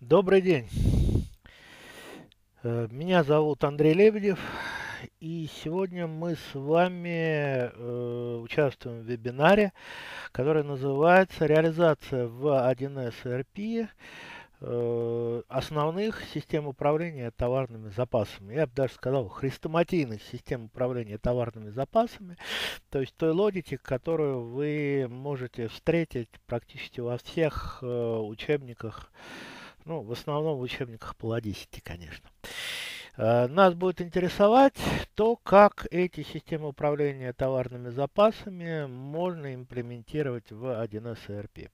Добрый день. Меня зовут Андрей Лебедев, и сегодня мы с вами участвуем в вебинаре, который называется «Реализация в 1С ERP основных систем управления товарными запасами». Я бы даже сказал, хрестоматийных систем управления товарными запасами, то есть той логики, которую вы можете встретить практически во всех учебниках, ну, в основном в учебниках по логистике, конечно. Нас будет интересовать то, как эти системы управления товарными запасами можно имплементировать в 1С ERP.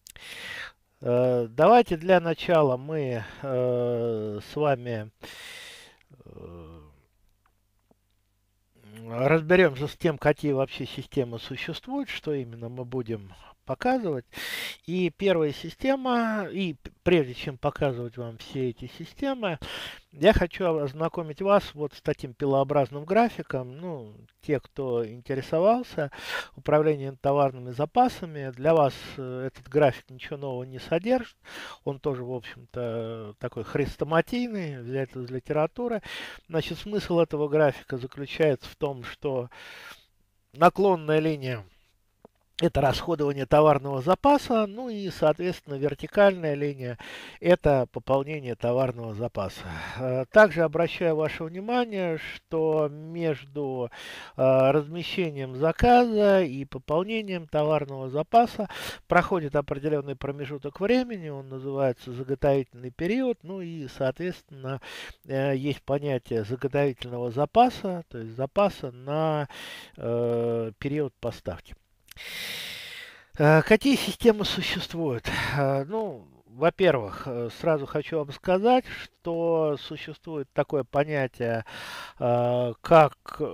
Давайте для начала мы с вами разберемся с тем, какие вообще системы существуют, что именно мы будем показывать. И первая система, и прежде чем показывать вам все эти системы, я хочу ознакомить вас вот с таким пилообразным графиком. Ну, те, кто интересовался управлением товарными запасами, для вас этот график ничего нового не содержит. Он тоже, в общем-то, такой хрестоматийный, взят из литературы. Значит, смысл этого графика заключается в том, что наклонная линия — это расходование товарного запаса, ну и, соответственно, вертикальная линия — это пополнение товарного запаса. Также обращаю ваше внимание, что между размещением заказа и пополнением товарного запаса проходит определенный промежуток времени, он называется заготовительный период, ну и, соответственно, есть понятие заготовительного запаса, то есть запаса на период поставки. Какие системы существуют? Ну, во-первых, сразу хочу вам сказать, что существует такое понятие, как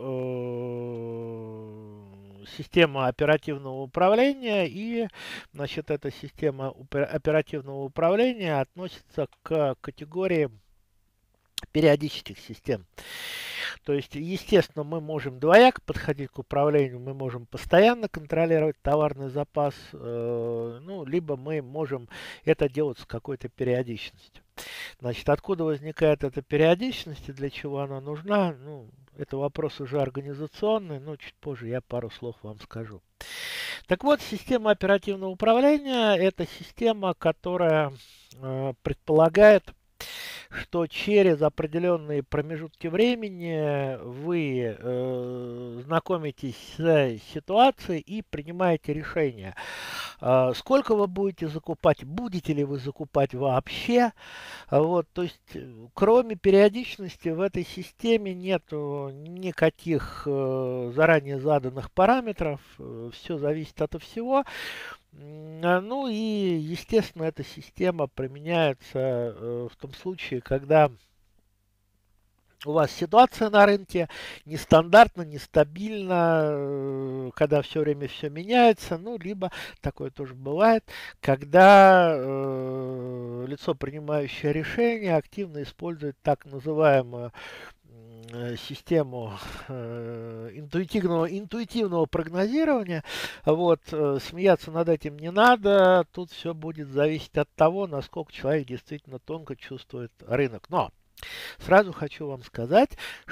система оперативного управления, и, значит, эта система оперативного управления относится к категории периодических систем. То есть, естественно, мы можем двояко подходить к управлению, мы можем постоянно контролировать товарный запас, ну, либо мы можем это делать с какой-то периодичностью. Значит, откуда возникает эта периодичность и для чего она нужна, ну, это вопрос уже организационный, но чуть позже я пару слов вам скажу. Так вот, система оперативного управления — это система, которая предполагает, что через определенные промежутки времени вы знакомитесь с ситуацией и принимаете решение. Сколько вы будете закупать, будете ли вы закупать вообще. Вот, то есть, кроме периодичности в этой системе нет никаких заранее заданных параметров, все зависит от всего. Ну и, естественно, эта система применяется в том случае, когда у вас ситуация на рынке нестандартна, нестабильна, когда все время все меняется, ну, либо такое тоже бывает, когда лицо, принимающее решение, активно использует так называемую систему интуитивного прогнозирования. Вот, смеяться над этим не надо, тут все будет зависеть от того, насколько человек действительно тонко чувствует рынок. Но сразу хочу вам сказать,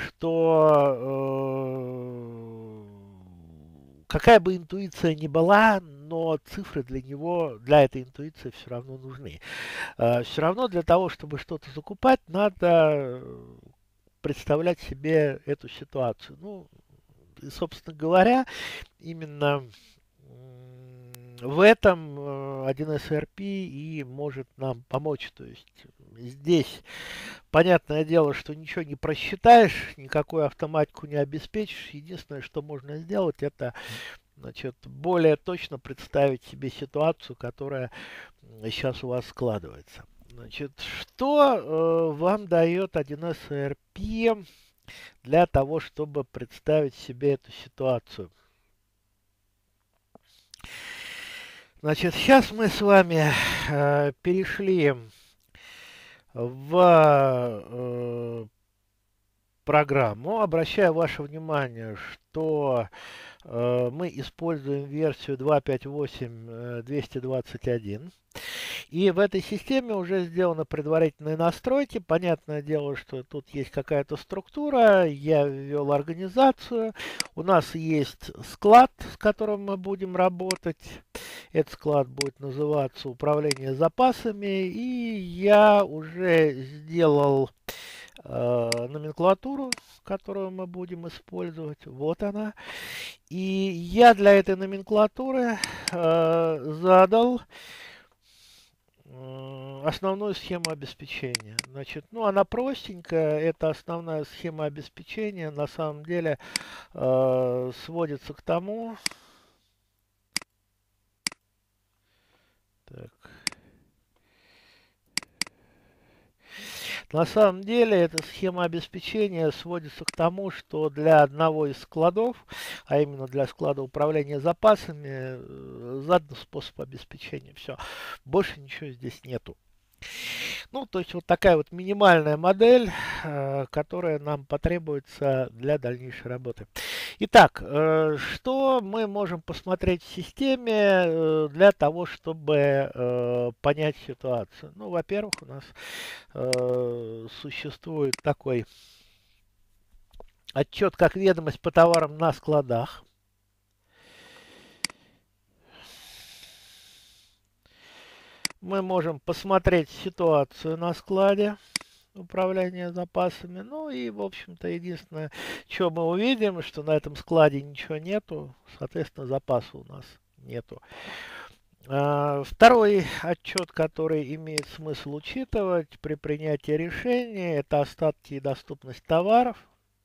что какая бы интуиция ни была, но цифры для него, для этой интуиции все равно нужны. Все равно для того, чтобы что-то закупать, надо представлять себе эту ситуацию. Ну, и, собственно говоря, именно в этом 1С ERP и может нам помочь. То есть здесь понятное дело, что ничего не просчитаешь, никакую автоматику не обеспечишь. Единственное, что можно сделать, это, значит, более точно представить себе ситуацию, которая сейчас у вас складывается. Значит, что вам дает 1С ERP для того, чтобы представить себе эту ситуацию? Значит, сейчас мы с вами перешли в программу. Обращаю ваше внимание, что мы используем версию 2.5.8.221. И в этой системе уже сделаны предварительные настройки. Понятное дело, что тут есть какая-то структура. Я ввел организацию. У нас есть склад, с которым мы будем работать. Этот склад будет называться «Управление запасами». И я уже сделал номенклатуру, которую мы будем использовать. Вот она. И я для этой номенклатуры задал основную схему обеспечения. Значит, ну, она простенькая. Это основная схема обеспечения. На самом деле сводится к тому. Так. На самом деле эта схема обеспечения сводится к тому, что для одного из складов, а именно для склада управления запасами, задан способ обеспечения. Все. Больше ничего здесь нету. Ну, то есть вот такая вот минимальная модель, которая нам потребуется для дальнейшей работы. Итак, что мы можем посмотреть в системе для того, чтобы понять ситуацию? Ну, во-первых, у нас существует такой отчет, как ведомость по товарам на складах. Мы можем посмотреть ситуацию на складе управления запасами. Ну и, в общем-то, единственное, что мы увидим, что на этом складе ничего нету, соответственно, запаса у нас нету. Второй отчет, который имеет смысл учитывать при принятии решения, это остатки и доступность товаров.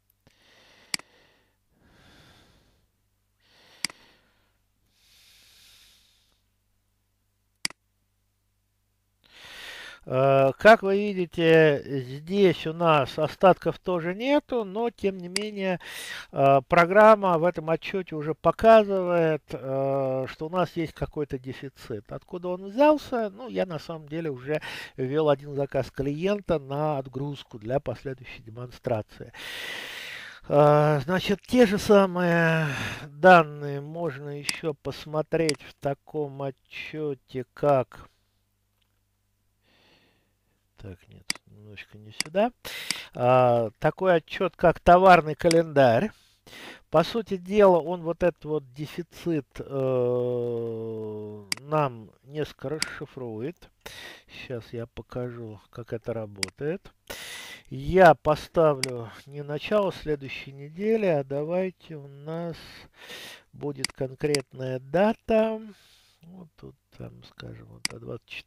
Как вы видите, здесь у нас остатков тоже нету, но тем не менее программа в этом отчете уже показывает, что у нас есть какой-то дефицит. Откуда он взялся? Ну, я на самом деле уже ввел один заказ клиента на отгрузку для последующей демонстрации. Значит, те же самые данные можно еще посмотреть в таком отчете, как... Так, нет, немножечко не сюда. Такой отчет, как товарный календарь. По сути дела, он вот этот вот дефицит нам несколько расшифрует. Сейчас я покажу, как это работает. Я поставлю не начало следующей недели, а давайте у нас будет конкретная дата. Вот тут, там, скажем, вот до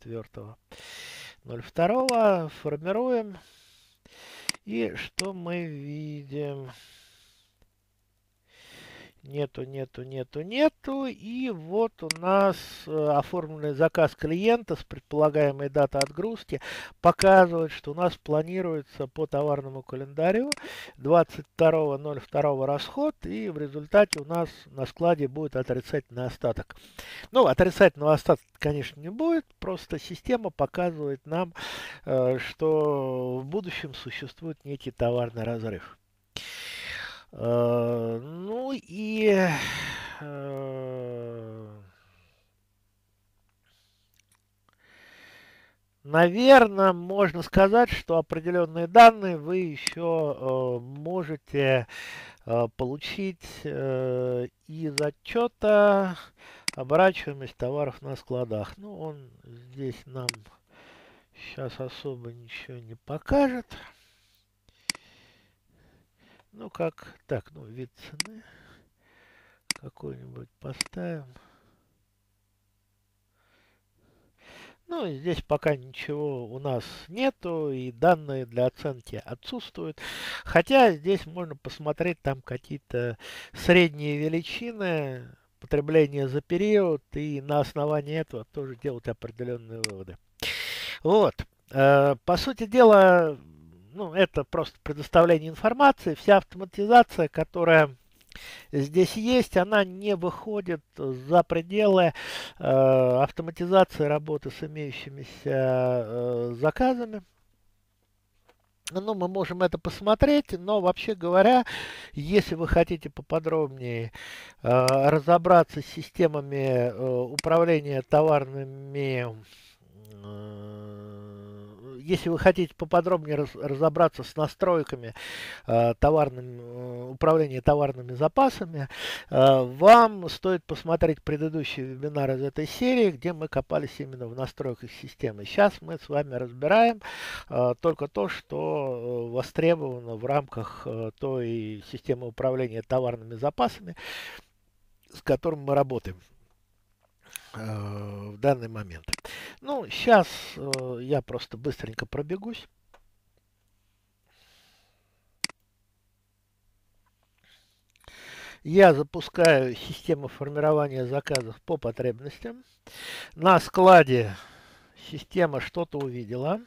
24.02 формируем. И что мы видим? Нету. И вот у нас оформленный заказ клиента с предполагаемой датой отгрузки показывает, что у нас планируется по товарному календарю 22.02 расход, и в результате у нас на складе будет отрицательный остаток. Ну, отрицательного остатка, конечно, не будет, просто система показывает нам, что в будущем существует некий товарный разрыв. Ну и наверное, можно сказать, что определенные данные вы еще можете получить из отчета оборачиваемость товаров на складах. Ну, он здесь нам сейчас особо ничего не покажет. Ну, как, так, ну, вид цены какой-нибудь поставим. Ну, здесь пока ничего у нас нету, и данные для оценки отсутствуют. Хотя здесь можно посмотреть там какие-то средние величины потребления за период, и на основании этого тоже делать определенные выводы. Вот. По сути дела, ну, это просто предоставление информации. Вся автоматизация, которая здесь есть, она не выходит за пределы автоматизации работы с имеющимися заказами. Ну, мы можем это посмотреть, но вообще говоря, если вы хотите поподробнее разобраться с системами управления товарными если вы хотите поподробнее разобраться с настройками управления товарными запасами, вам стоит посмотреть предыдущий вебинар из этой серии, где мы копались именно в настройках системы. Сейчас мы с вами разбираем только то, что востребовано в рамках той системы управления товарными запасами, с которым мы работаем в данный момент. Ну, сейчас я просто быстренько пробегусь. Я запускаю систему формирования заказов по потребностям. На складе система что-то увидела.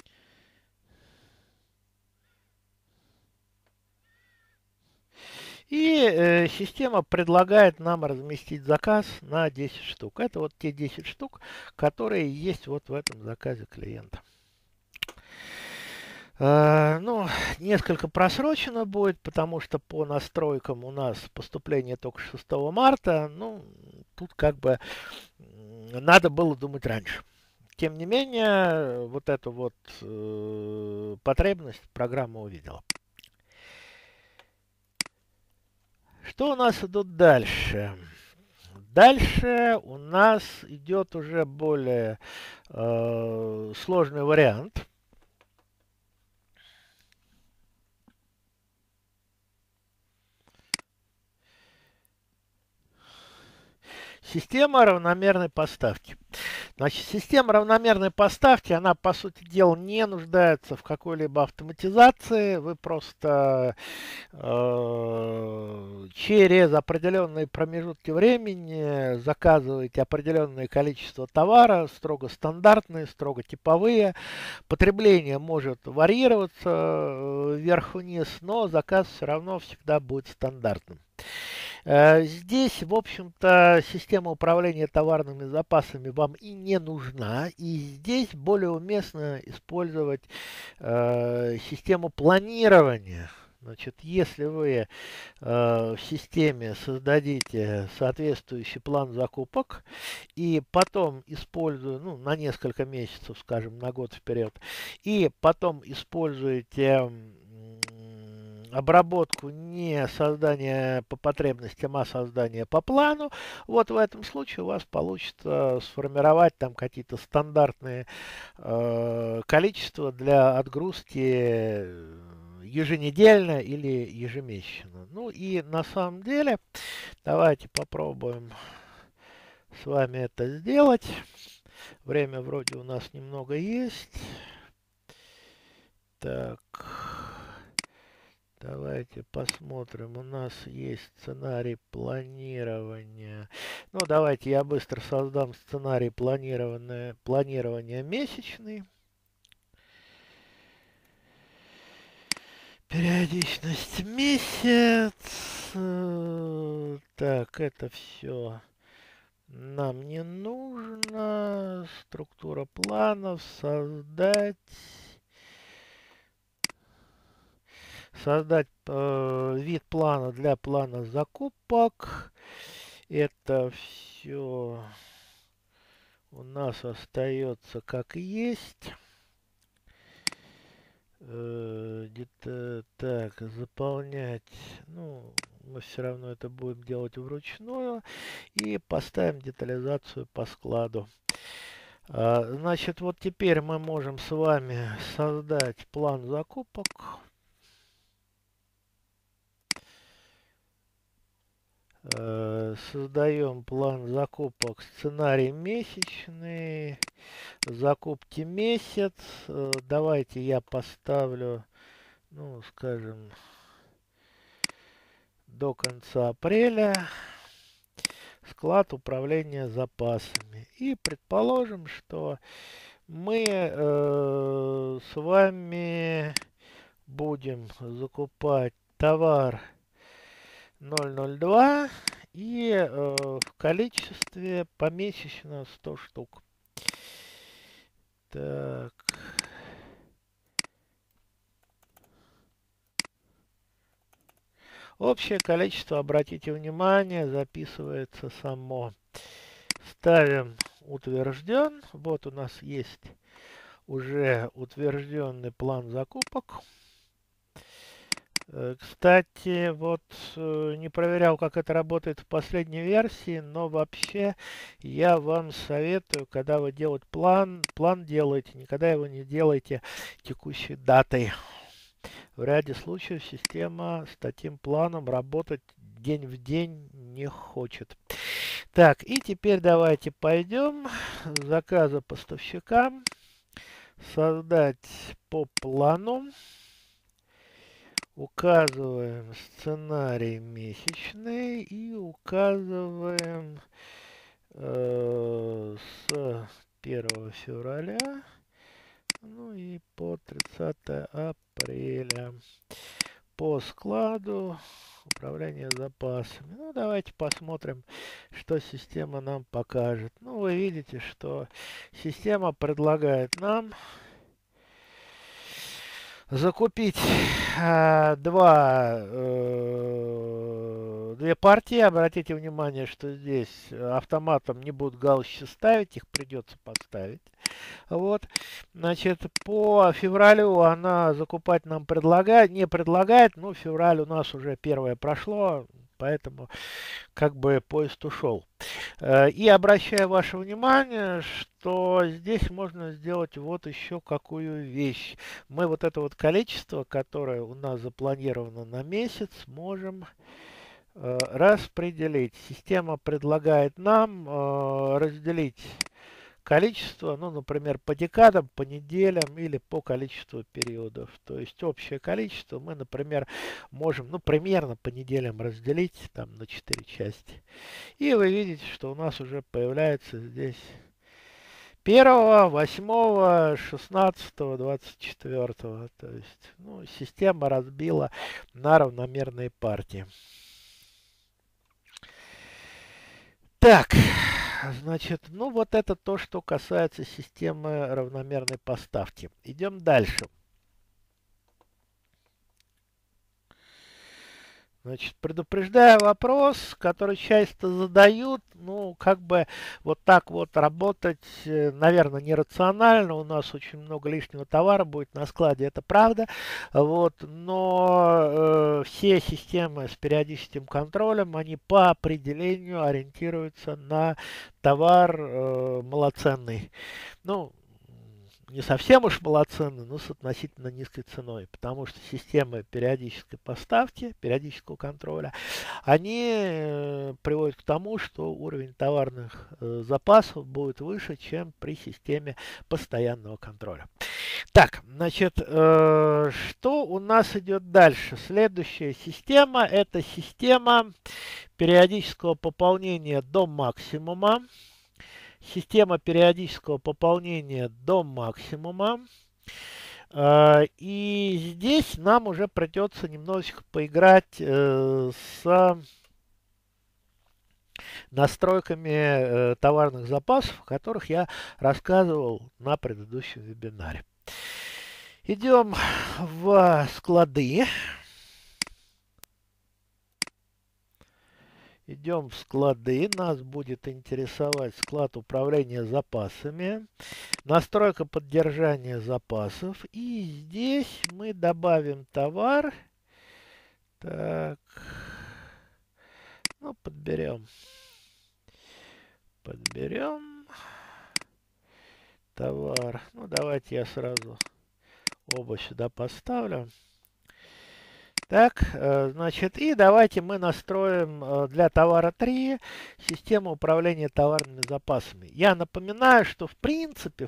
И система предлагает нам разместить заказ на 10 штук. Это вот те 10 штук, которые есть вот в этом заказе клиента. Ну, несколько просрочено будет, потому что по настройкам у нас поступление только 6 марта. Ну, тут как бы надо было думать раньше. Тем не менее, вот эту вот потребность программа увидела. Что у нас идут дальше? Дальше у нас идет уже более сложный вариант. Система равномерной поставки. Значит, система равномерной поставки, она, по сути дела, не нуждается в какой-либо автоматизации. Вы просто через определенные промежутки времени заказываете определенное количество товара, строго стандартные, строго типовые. Потребление может варьироваться вверх-вниз, но заказ все равно всегда будет стандартным. Здесь, в общем-то, система управления товарными запасами вам и не нужна. И здесь более уместно использовать систему планирования. Значит, если вы в системе создадите соответствующий план закупок и потом используя, ну, на несколько месяцев, скажем, на год вперед, и потом используете обработку не создания по потребностям, а создания по плану, вот в этом случае у вас получится сформировать там какие-то стандартные количества для отгрузки еженедельно или ежемесячно. Ну и на самом деле давайте попробуем с вами это сделать. Время вроде у нас немного есть. Так. Давайте посмотрим. У нас есть сценарий планирования. Ну, давайте я быстро создам сценарий планирования месячный. Периодичность месяц. Так, это все нам не нужно. Структура планов. Создать вид плана для плана закупок. Это все у нас остается как есть. Где-то так, заполнять. Ну, мы все равно это будем делать вручную. И поставим детализацию по складу. Значит, вот теперь мы можем с вами создать план закупок. Создаем план закупок, сценарий месячный, закупки месяц. Давайте я поставлю, ну, скажем, до конца апреля. Склад управления запасами. И предположим, что мы с вами будем закупать товар 002 и в количестве помесячно 100 штук. Так. Общее количество, обратите внимание, записывается само. Ставим утвержден. Вот у нас есть уже утвержденный план закупок. Кстати, вот не проверял, как это работает в последней версии, но вообще я вам советую, когда вы делаете план делаете, никогда его не делайте текущей датой. В ряде случаев система с таким планом работать день в день не хочет. Так, и теперь давайте пойдем. Заказы поставщикам. Создать по плану. Указываем сценарий месячный и указываем с 1 февраля, ну и по 30 апреля. По складу управления запасами. Ну, давайте посмотрим, что система нам покажет. Ну, вы видите, что система предлагает нам закупить две партии. Обратите внимание, что здесь автоматом не будут галочки ставить, их придется поставить. Вот, значит, по февралю она закупать нам не предлагает, но февраль у нас уже первое прошло, поэтому как бы поезд ушел. И обращаю ваше внимание, что здесь можно сделать вот еще какую вещь. Мы вот это вот количество, которое у нас запланировано на месяц, можем распределить. Система предлагает нам разделить количество, ну, например, по декадам, по неделям или по количеству периодов. То есть общее количество мы, например, можем, ну, примерно по неделям разделить там на 4 части. И вы видите, что у нас уже появляется здесь 1, 8, 16, 24. То есть, ну, система разбила на равномерные партии. Так, значит, ну вот это то, что касается системы равномерной поставки. Идем дальше. Значит, предупреждаю вопрос, который часто задают, ну, как бы вот так вот работать, наверное, нерационально, у нас очень много лишнего товара будет на складе, это правда, вот, но все системы с периодическим контролем, они по определению ориентируются на товар малоценный. Ну, не совсем уж малоценны, но с относительно низкой ценой, потому что системы периодической поставки, периодического контроля, они приводят к тому, что уровень товарных запасов будет выше, чем при системе постоянного контроля. Так, значит, что у нас идет дальше? Следующая система – это система периодического пополнения до максимума. Система периодического пополнения до максимума. И здесь нам уже придется немножечко поиграть с настройками товарных запасов, о которых я рассказывал на предыдущем вебинаре. Идем в склады. Идем в склады, нас будет интересовать склад управления запасами, настройка поддержания запасов, и здесь мы добавим товар. Так, ну подберем товар. Ну давайте я сразу оба сюда поставлю. Так, значит, и давайте мы настроим для товара 3 систему управления товарными запасами. Я напоминаю, что в принципе,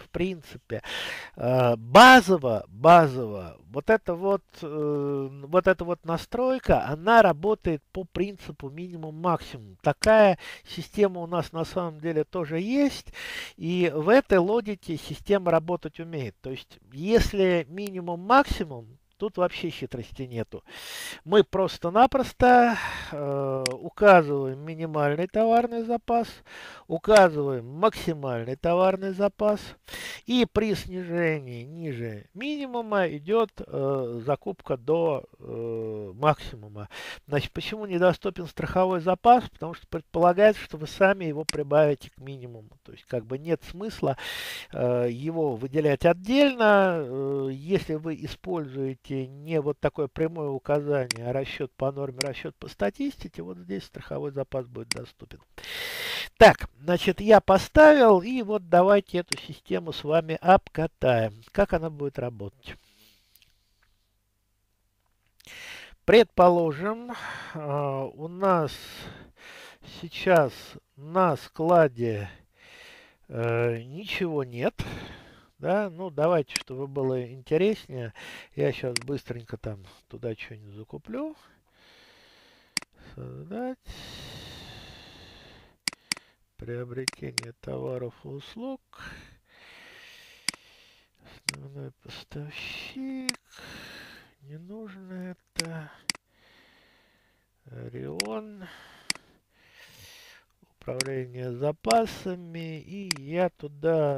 базово, вот эта вот настройка, она работает по принципу минимум-максимум. Такая система у нас на самом деле тоже есть, и в этой логике система работать умеет. То есть, если минимум-максимум, тут вообще хитрости нету. Мы просто-напросто указываем минимальный товарный запас, указываем максимальный товарный запас, и при снижении ниже минимума идет закупка до максимума. Значит, почему недоступен страховой запас? Потому что предполагается, что вы сами его прибавите к минимуму. То есть, как бы нет смысла его выделять отдельно. Если вы используете не вот такое прямое указание, а расчет по норме, расчет по статистике, вот здесь страховой запас будет доступен. Так, значит, я поставил, и вот давайте эту систему с вами обкатаем. Как она будет работать? Предположим, у нас сейчас на складе ничего нет. Да, ну давайте, чтобы было интереснее, я сейчас быстренько там туда что-нибудь закуплю. Создать. Приобретение товаров и услуг. Основной поставщик. Не нужно это. Орион. Управление запасами. И я туда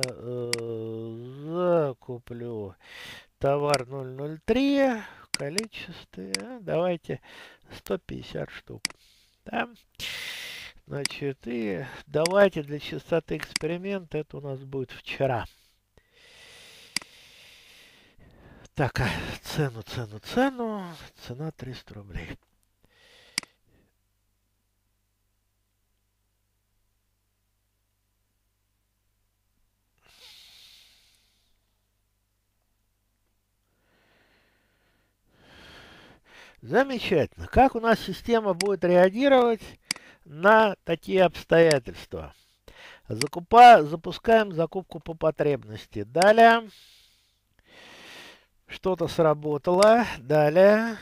закуплю товар 003 в количестве. Давайте 150 штук. Да? Значит, и давайте для чистоты эксперимента, это у нас будет вчера. Так, цену. Цена 300 рублей. Замечательно. Как у нас система будет реагировать на такие обстоятельства? Запускаем закупку по потребности. Далее. Что-то сработало. Далее.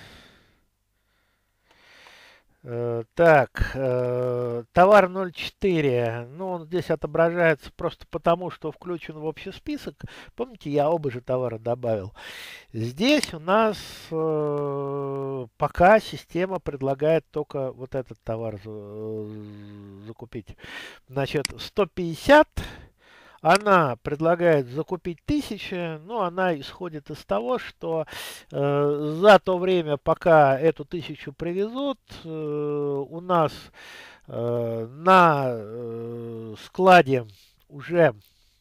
Так, товар 0.4, ну он здесь отображается просто потому, что включен в общий список. Помните, я оба же товара добавил. Здесь у нас пока система предлагает только вот этот товар закупить. Значит, 150. Она предлагает закупить 1000, но она исходит из того, что за то время, пока эту 1000 привезут, у нас на складе уже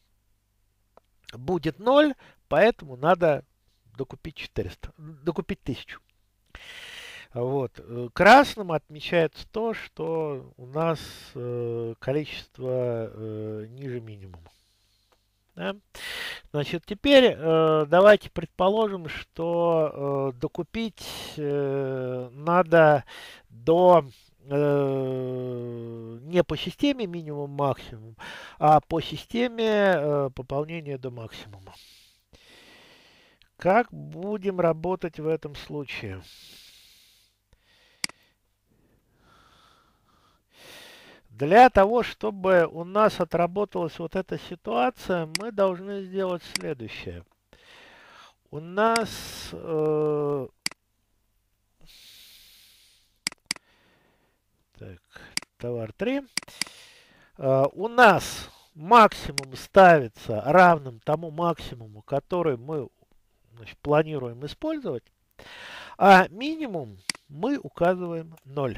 будет 0, поэтому надо докупить 400, докупить 1000. Вот. Красным отмечается то, что у нас количество ниже минимума. Да? Значит, теперь давайте предположим, что докупить надо до не по системе минимум-максимум, а по системе пополнения до максимума. Как будем работать в этом случае? Для того, чтобы у нас отработалась вот эта ситуация, мы должны сделать следующее. У нас так, товар 3. У нас максимум ставится равным тому максимуму, который мы, значит, планируем использовать, а минимум мы указываем 0.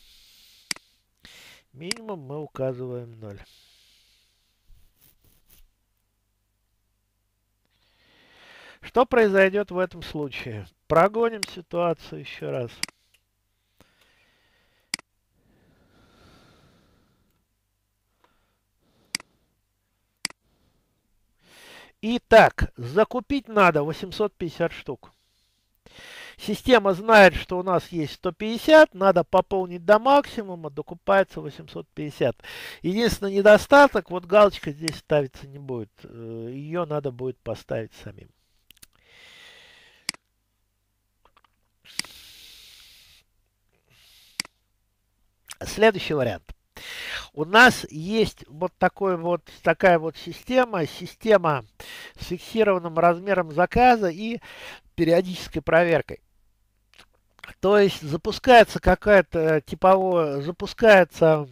Минимум мы указываем 0. Что произойдет в этом случае? Прогоним ситуацию еще раз. Итак, закупить надо 850 штук. Система знает, что у нас есть 150, надо пополнить до максимума, докупается 850. Единственный недостаток, вот галочка здесь ставиться не будет, ее надо будет поставить самим. Следующий вариант. у нас есть вот такая вот система с фиксированным размером заказа и периодической проверкой. То есть запускается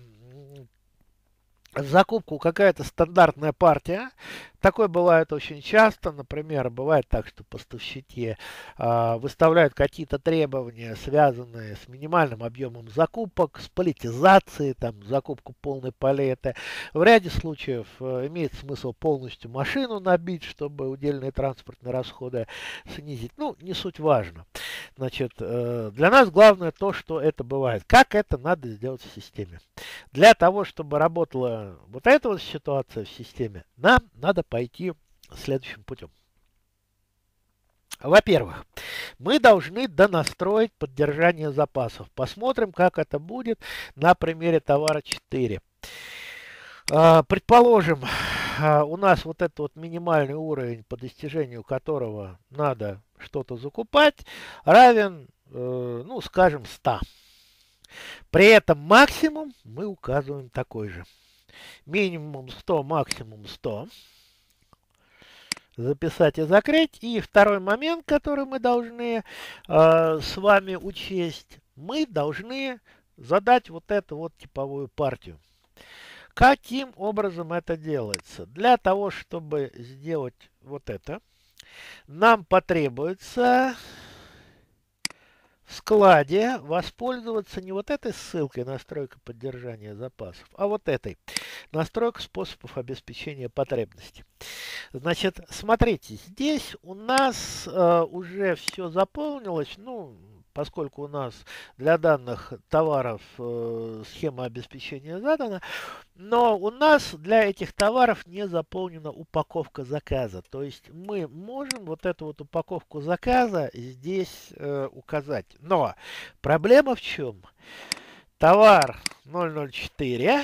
в закупку какая-то стандартная партия. Такое бывает очень часто. Например, бывает так, что поставщики выставляют какие-то требования, связанные с минимальным объемом закупок, с палетизацией, там, закупку полной палеты. В ряде случаев имеет смысл полностью машину набить, чтобы удельные транспортные расходы снизить. Ну, не суть важно. Значит, для нас главное то, что это бывает. Как это надо сделать в системе? Для того, чтобы работала вот эта вот ситуация в системе, нам надо пойти следующим путем. Во-первых, мы должны донастроить поддержание запасов. Посмотрим, как это будет на примере товара 4. Предположим, у нас вот этот вот минимальный уровень, по достижению которого надо что-то закупать, равен, ну, скажем, 100. При этом максимум мы указываем такой же. Минимум 100, максимум 100. Записать и закрыть. И второй момент, который мы должны с вами учесть, мы должны задать вот эту вот типовую партию. Каким образом это делается? Для того, чтобы сделать вот это, нам потребуется в складе воспользоваться не вот этой ссылкой настройка поддержания запасов, а вот этой настройка способов обеспечения потребностей. Значит, смотрите, здесь у нас уже все заполнилось, ну, поскольку у нас для данных товаров схема обеспечения задана, но у нас для этих товаров не заполнена упаковка заказа. То есть мы можем вот эту вот упаковку заказа здесь указать. Но проблема в чем? Товар 004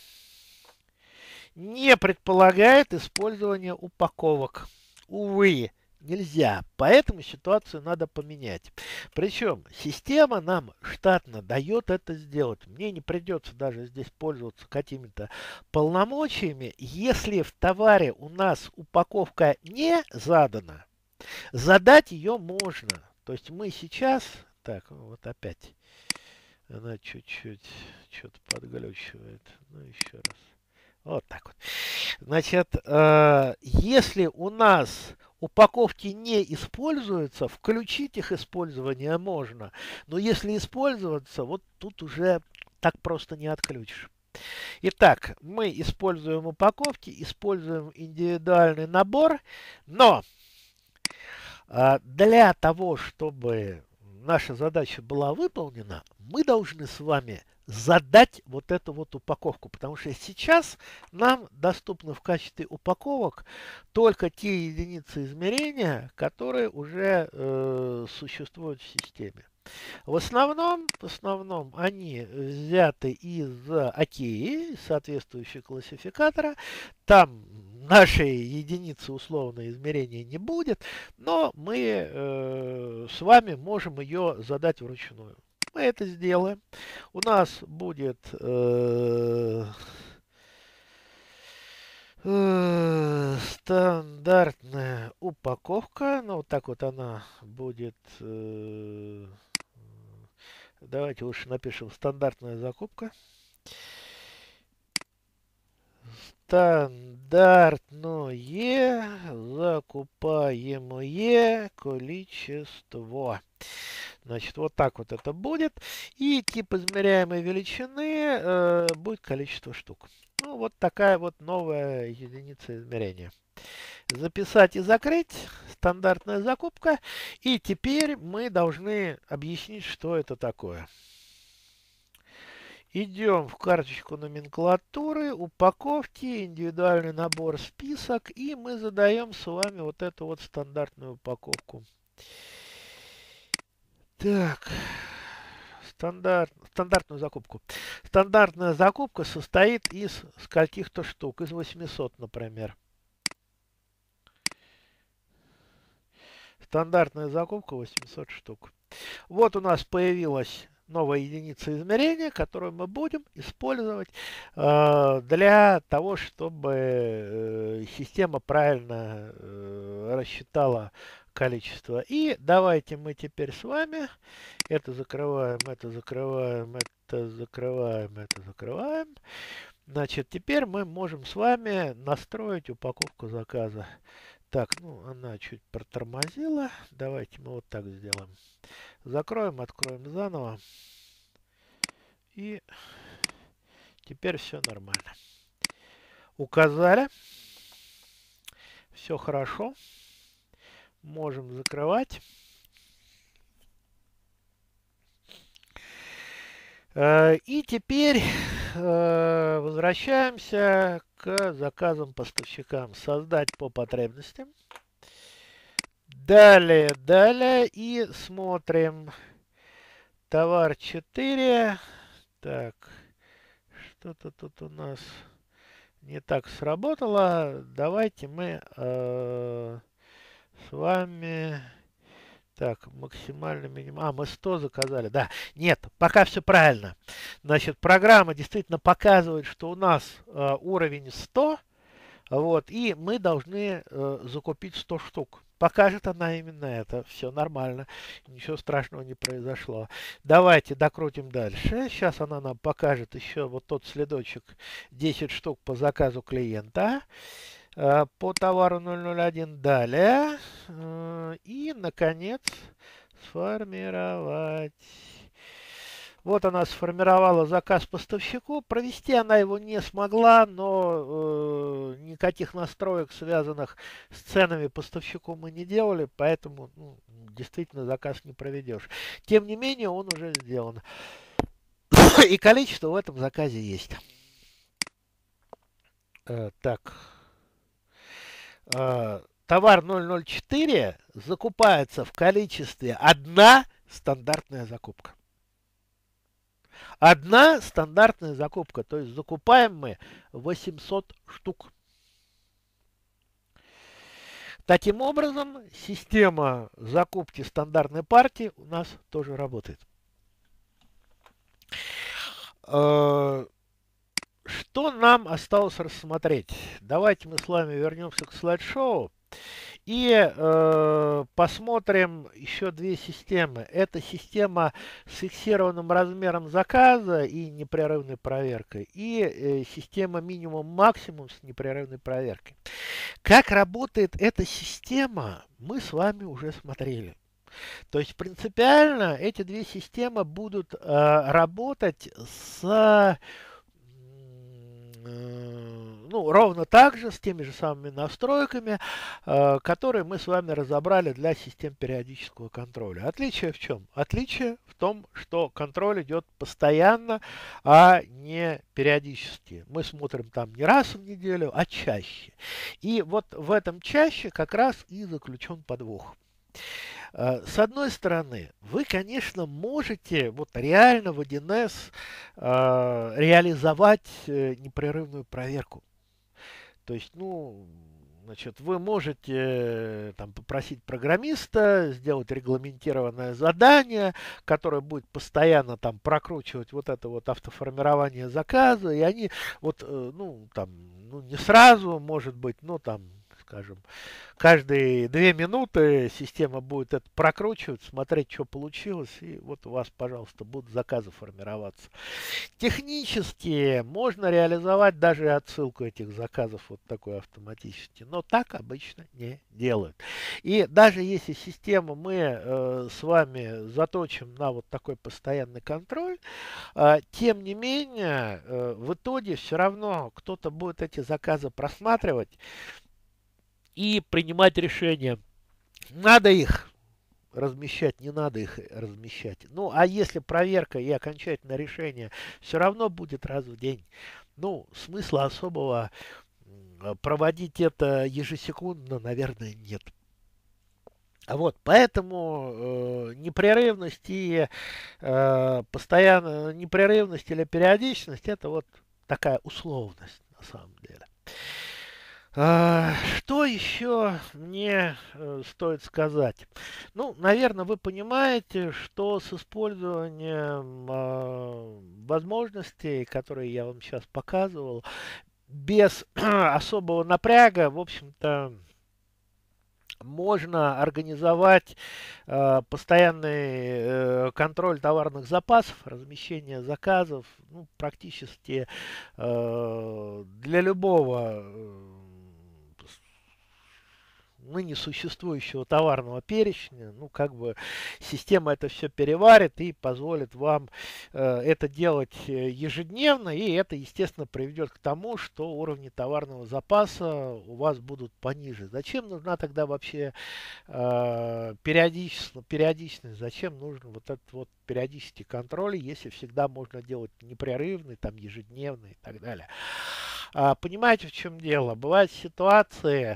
не предполагает использование упаковок. Увы, нельзя. Поэтому ситуацию надо поменять. Причем система нам штатно дает это сделать. Мне не придется даже здесь пользоваться какими-то полномочиями. Если в товаре у нас упаковка не задана, задать ее можно. То есть мы сейчас... Так, вот опять. Она чуть-чуть что-то подглючивает. Ну, еще раз. Вот так вот. Значит, если у нас упаковки не используются, включить их использование можно. Но если использоваться, вот тут уже так просто не отключишь. Итак, мы используем упаковки, используем индивидуальный набор, но для того, чтобы наша задача была выполнена, мы должны с вами задать вот эту вот упаковку, потому что сейчас нам доступны в качестве упаковок только те единицы измерения, которые уже существуют в системе. В основном они взяты из ОКЕИ, соответствующего классификатора. Там нашей единицы условного измерения не будет, но мы с вами можем ее задать вручную. Мы это сделаем. У нас будет стандартная упаковка. Ну, вот так вот она будет. Давайте лучше напишем стандартная закупка. Стандартное закупаемое количество. Значит, вот так вот это будет. И тип измеряемой величины будет количество штук. Ну, вот такая вот новая единица измерения. Записать и закрыть. Стандартная закупка. И теперь мы должны объяснить, что это такое. Идем в карточку номенклатуры, упаковки, индивидуальный набор, список. И мы задаем с вами вот эту вот стандартную упаковку. Так, стандартную закупку. Стандартная закупка состоит из скольких-то штук, из 800, например. Стандартная закупка 800 штук. Вот у нас появилась новая единица измерения, которую мы будем использовать для того, чтобы система правильно рассчитала количество. И давайте мы теперь с вами это закрываем, это закрываем, это закрываем, это закрываем. Значит, теперь мы можем с вами настроить упаковку заказа. Так, ну она чуть протормозила. Давайте мы вот так сделаем. Закроем, откроем заново. И теперь все нормально. Указали. Все хорошо. Можем закрывать. И теперь возвращаемся к заказам поставщикам. Создать по потребностям. Далее и смотрим. Товар 4. Так, что-то тут у нас не так сработало. Давайте мы с вами... Так, максимально минимум. Мы 100 заказали. Да, нет, пока все правильно. Значит, программа действительно показывает, что у нас уровень 100. Вот, и мы должны закупить 100 штук. Покажет она именно это. Все нормально. Ничего страшного не произошло. Давайте докрутим дальше. Сейчас она нам покажет еще вот тот следочек 10 штук по заказу клиента. По товару 001 далее. И, наконец, сформировать. Вот она сформировала заказ поставщику. Провести она его не смогла, но никаких настроек, связанных с ценами поставщику, мы не делали, поэтому действительно заказ не проведешь. Тем не менее, он уже сделан. И количество в этом заказе есть. Так. Товар 004 закупается в количестве одна стандартная закупка. Одна стандартная закупка, то есть закупаем мы 800 штук. Таким образом, система закупки стандартной партии у нас тоже работает. Что нам осталось рассмотреть? Давайте мы с вами вернемся к слайд-шоу и посмотрим еще две системы. Это система с фиксированным размером заказа и непрерывной проверкой, и система минимум-максимум с непрерывной проверкой. Как работает эта система, мы с вами уже смотрели. То есть принципиально эти две системы будут работать с... ровно так же, с теми же самыми настройками, которые мы с вами разобрали для систем периодического контроля. Отличие в чем? Отличие в том, что контроль идет постоянно, а не периодически. Мы смотрим там не раз в неделю, а чаще. И вот в этом чаще как раз и заключен подвох. С одной стороны, вы, конечно, можете вот реально в 1С реализовать непрерывную проверку. То есть, значит, вы можете там попросить программиста сделать регламентированное задание, которое будет постоянно там прокручивать вот это вот автоформирование заказа, и они вот, не сразу, может быть, скажем, каждые 2 минуты система будет это прокручивать, смотреть, что получилось, и вот у вас, пожалуйста, будут заказы формироваться. Технически можно реализовать даже отсылку этих заказов вот такой автоматически, но так обычно не делают. И даже если систему мы с вами заточим на вот такой постоянный контроль, тем не менее, в итоге все равно кто-то будет эти заказы просматривать и принимать решение, надо их размещать, не надо их размещать. А если проверка и окончательное решение все равно будет раз в день, смысла особого проводить это ежесекундно, наверное, нет. Поэтому непрерывность и постоянно непрерывность или периодичность — это вот такая условность на самом деле. Что еще мне стоит сказать? Ну, наверное, вы понимаете, что с использованием возможностей, которые я вам сейчас показывал, без особого напряга, в общем-то, можно организовать постоянный контроль товарных запасов, размещение заказов, ну, практически для любого ныне существующего товарного перечня, ну, как бы система это все переварит и позволит вам это делать ежедневно, и это, естественно, приведет к тому, что уровни товарного запаса у вас будут пониже. Зачем нужна тогда вообще периодичность? Зачем нужен вот этот вот периодический контроль, если всегда можно делать непрерывный, там, ежедневный и так далее? Понимаете, в чем дело? Бывают ситуации,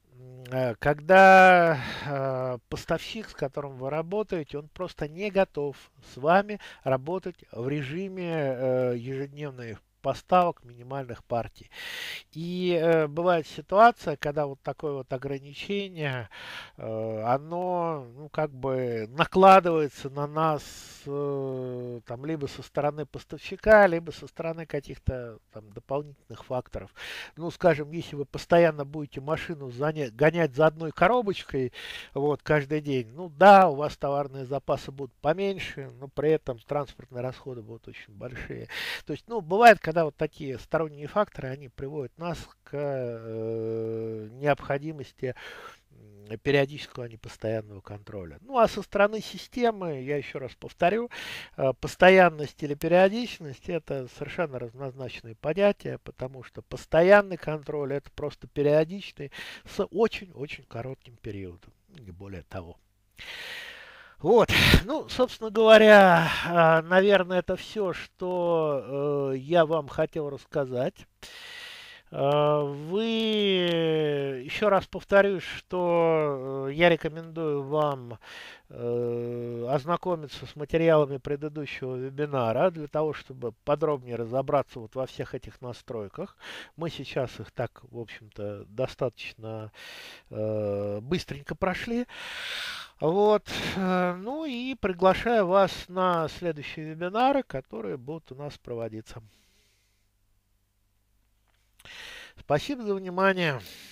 когда поставщик, с которым вы работаете, он просто не готов с вами работать в режиме ежедневных поставок минимальных партий. И бывает ситуация, когда вот такое вот ограничение, оно, ну, как бы накладывается на нас там либо со стороны поставщика, либо со стороны каких-то там дополнительных факторов. Ну, скажем, если вы постоянно будете машину гонять за одной коробочкой, вот, каждый день, ну да, у вас товарные запасы будут поменьше, но при этом транспортные расходы будут очень большие. То есть, ну, бывает, когда вот такие сторонние факторы, они приводят нас к необходимости периодического, а не постоянного контроля. Ну, а со стороны системы, я еще раз повторю, постоянность или периодичность это совершенно разнозначные понятия, потому что постоянный контроль это просто периодичный с очень-очень коротким периодом, не более того. Вот, ну, собственно говоря, наверное, это все, что я вам хотел рассказать. Вы, еще раз повторюсь, что я рекомендую вам ознакомиться с материалами предыдущего вебинара для того, чтобы подробнее разобраться вот во всех этих настройках. Мы сейчас их так, в общем-то, достаточно быстренько прошли. Вот, ну и приглашаю вас на следующие вебинары, которые будут у нас проводиться. Спасибо за внимание.